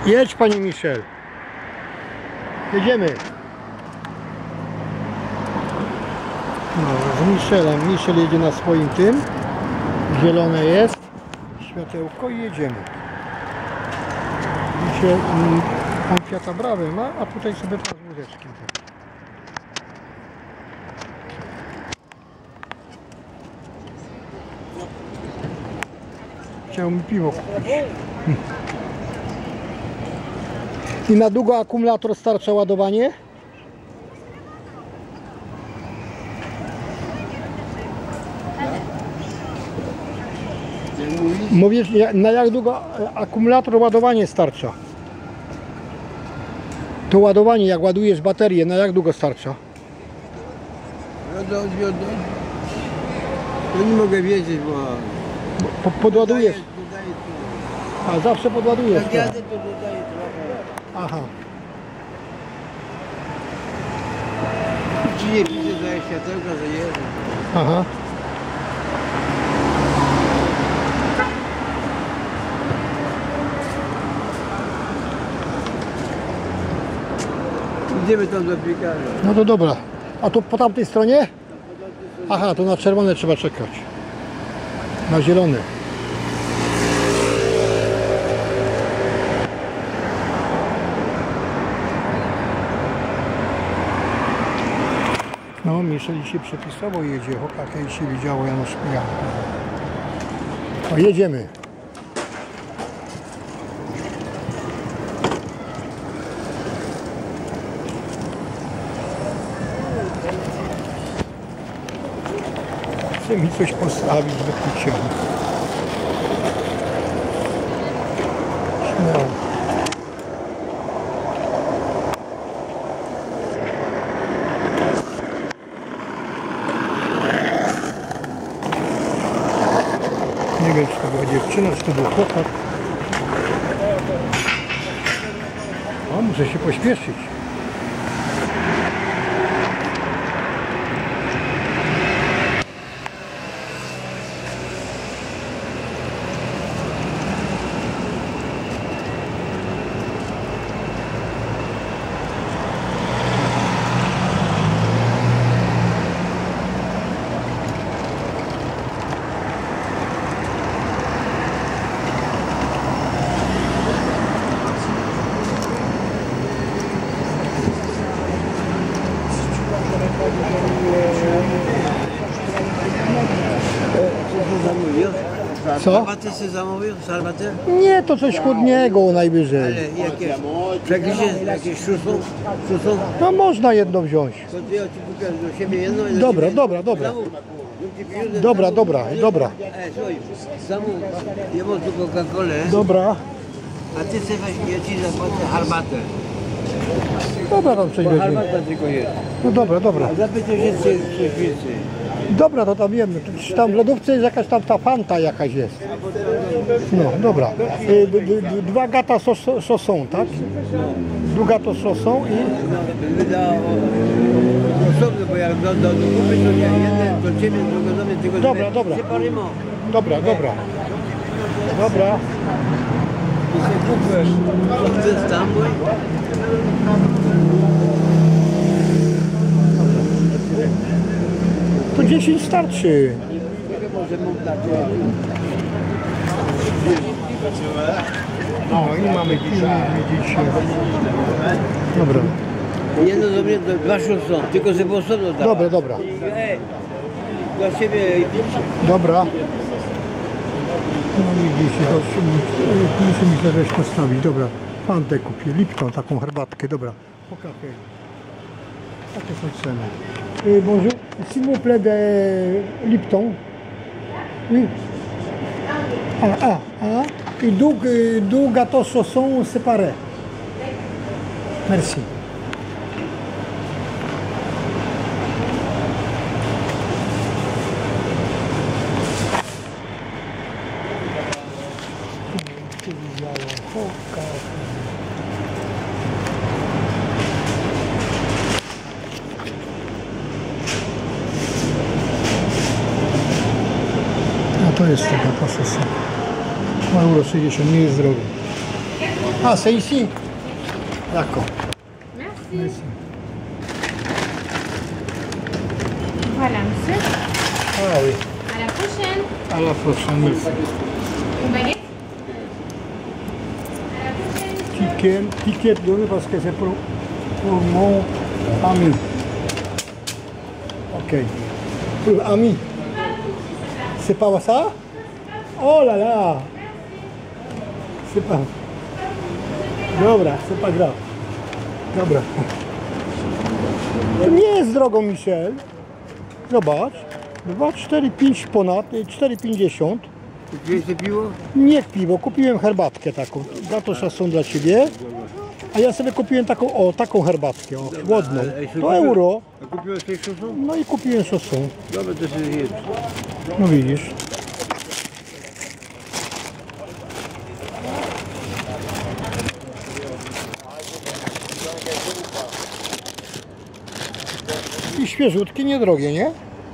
Jedź, pani Michel. Jedziemy. No, z Michelem. Michel jedzie na swoim tym. Zielone jest. Światełko i jedziemy. Dzisiaj pan Fiata Brawy ma, a tutaj sobie pan z wózeczkiem. Chciał mi piwo kupić. I na długo akumulator starcza ładowanie? Mówisz, na jak długo akumulator ładowanie starcza? To ładowanie, jak ładujesz baterię, na jak długo starcza? To nie mogę wiedzieć, bo... Podładujesz? A zawsze podładujesz? Jak jadę, to dodaję trochę. Aha. Czy nie widzę, że światełka, że jeżdżę. Aha. Idziemy tam do piekarni. No to dobra. A to po tamtej stronie? Aha, to na czerwone trzeba czekać. Na zielone. No, Michel się przepisowo jedzie, jak się widziało Janusz Pijany. No, jedziemy. Chce mi coś postawić do picia. Śmiało. Nie wiem, czy to była dziewczyna, czy to był chłopak. O, muszę się pośpieszyć. Co? Sarbaty się zamówił? Sarbatę? Nie, to coś chłodniego najwyżej. Ale jakieś przegliście, jakieś szusą? No można jedno wziąć. To ja ci pokażę do siebie jedno i do Dobra, ciebie. dobra, dobra. Zamów. Dobra, dobra, dobra. Słuchaj, zamów, ja mam tu Coca-Colę, Dobra. a ty sobie weź, ja ci zapłacę herbatę. Dobra, tam coś Bo weźmie. herbata tylko jest. No dobra, dobra. A zapytaj się, czy jest coś więcej. Dobra, to tam wiemy. Czy tam w lodówce jest jakaś tam ta fanta jakaś jest. No, dobra. Dwa gata sosą, tak? Dwa sosą i... Wyda osobno, bo jak do kupy, to ja jeden do ciebie, drugo do mnie, tylko Dobra, dobra. separymo. Dobra, dobra. Dobra. I się kupujesz. Ten tam, To 10 starczy. No i mamy film, widzicie. Dobra. jedno do mnie, dwa są, tylko żeby osobno dała. Dobra, dobra. Ej, dla siebie i picie. Dobra. No widzicie, muszę mi to coś postawić. Dobra, fantę kupię, Lipton, taką herbatkę, dobra. Po kafie. Takie są ceny. Bonjour, s'il vous plaît de Lipton. Oui. Et deux gâteaux saucons séparés. Merci. To jest taka pasesa. Ma euro 60, nie jest drogo. Ah, c'est ici? D'accord. Merci. Voilà, monsieur. Ah oui. À la prochaine. À la prochaine, merci. Une baguette. À la prochaine. Ticket donné parce que c'est pour mon ami. Ok. Pour ami. C'est pas ça? Oh là là! C'est pas... Dobra, c'est pas grave. Dobra. To nie jest drogo, Michel. Zobacz. 2,45 ponad, 4,50. Kupiłeś te piwo? Nie piwo, kupiłem herbatkę taką. Za to szacun dla ciebie. A ja sobie kupiłem taką herbatkę, chłodną. To euro. A kupiłeś tej szosu? No i kupiłem sosą. Dobra, to sobie jedz. No widzisz. I świeżutkie, niedrogie, nie?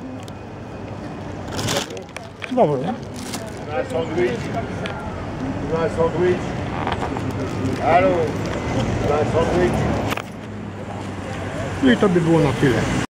Dobre. Nice sandwich. Nice sandwich. Allô. Nice sandwich. No i to by było na tyle.